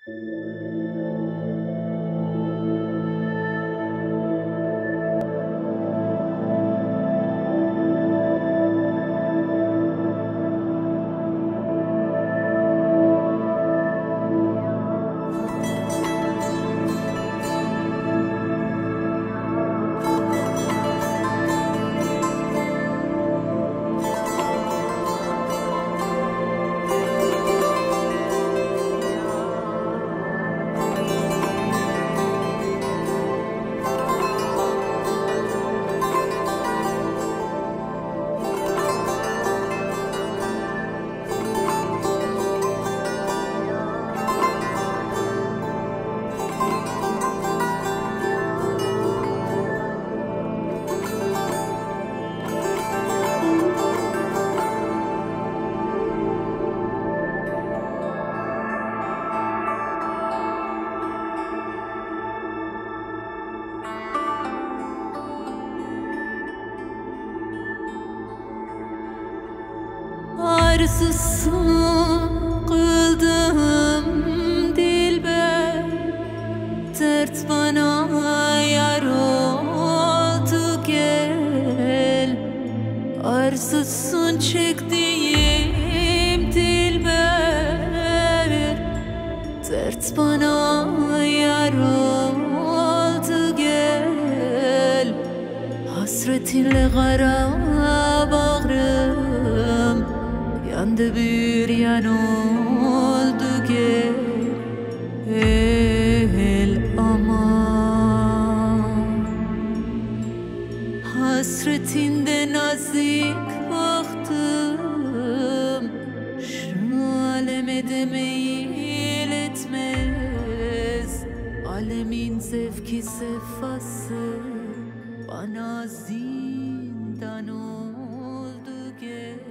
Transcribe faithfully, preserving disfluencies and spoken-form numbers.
Arsızsın kıldım dilber, dert bana yar oldu gel. Arsızsın çektiğim dilber, dert bana yar oldu gel. Hasretinle kara bağrım yandı bir yan oldu gel. El aman, hasretinde nazik baktım, şu aleme de meyil etmez. Alemin zevki sefası bana zindan oldu gel.